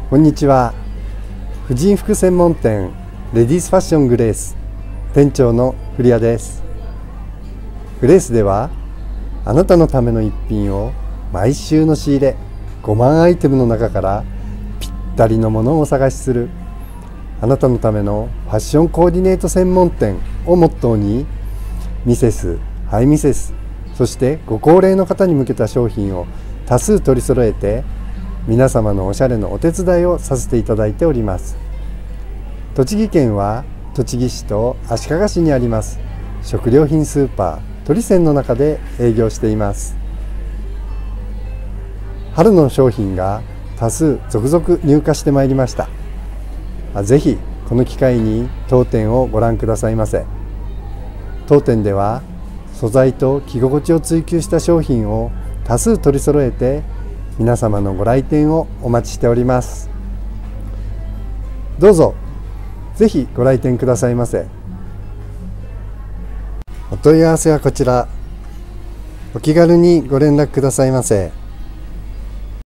こんにちは。婦人服専門店レディースファッショングレース店長の古谷です。グレースではあなたのための一品を毎週の仕入れ5万アイテムの中からぴったりのものをお探しするあなたのためのファッションコーディネート専門店をモットーに、ミセス、ハイミセス、そしてご高齢の方に向けた商品を多数取り揃えて、皆様のおしゃれのお手伝いをさせていただいております。栃木県は栃木市と足利市にあります食料品スーパートリセンの中で営業しています。春の商品が多数続々入荷してまいりました。ぜひこの機会に当店をご覧くださいませ。当店では素材と着心地を追求した商品を多数取り揃えて、皆様のご来店をお待ちしております。どうぞぜひご来店くださいませ。お問い合わせはこちら。お気軽にご連絡くださいませ。